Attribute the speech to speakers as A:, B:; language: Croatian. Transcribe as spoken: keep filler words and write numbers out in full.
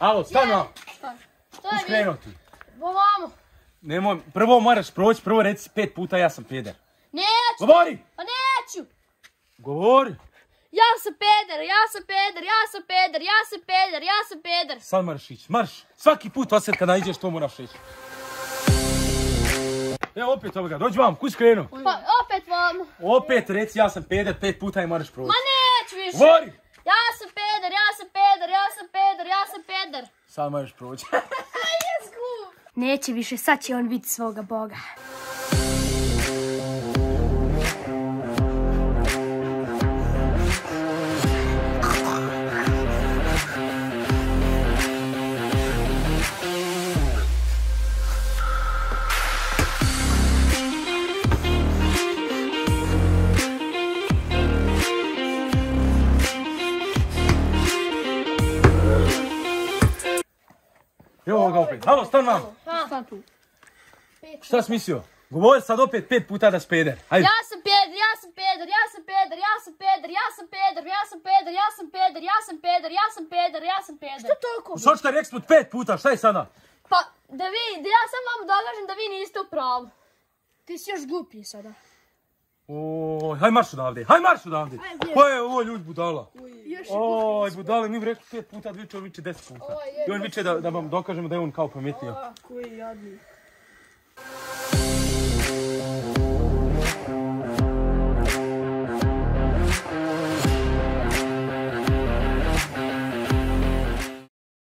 A: Alo, stani.
B: Kuš
A: krenuo ti?
B: Ovamo.
A: Nemoj, prvo moraš proći, prvo reci pet puta ja sam peder.
B: Neću.
A: Govori!
B: Pa neću.
A: Govori!
B: Ja sam peder, ja sam peder, ja sam peder, ja sam peder, ja sam peder.
A: Sad moraš ići, marš. Svaki put osjet kad naiđeš to moraš ići. Evo opet ovoga, dođi vam, kuć krenuo?
B: Pa opet vam.
A: Opet reci ja sam peder, pet puta i moraš proći.
B: Ma neću više.
A: Govori!
B: Ja sam peder, ja sam peder, ja sam peder, ja sam peder.
A: Sad moraš proći.
B: Neće više, sad će on vidjeti svoga Boga.
A: Evo ga opet. Halo, stan vam. Šta si mislio? Govori sad opet pet puta da si peder. Hajde.
B: Ja sam peder, ja sam peder, ja sam peder, ja sam peder, ja sam peder, ja sam peder, ja sam peder, ja sam peder, ja sam peder, ja sam peder. Što toliko?
A: Što ćete rekli smo pet puta, šta je sada?
B: Pa, da vi, da ja sam vam dogažem da vi niste u pravu. Ti si još gluplji sada.
A: Oj, haj marš odavde, haj marš odavde. Pa je ovo ljudi budala. Oj, budale, mi bi rekli pet puta, viče, on viče deset puta. I on viče da vam dokažemo da je on kao pametnio.
C: Koji jadni.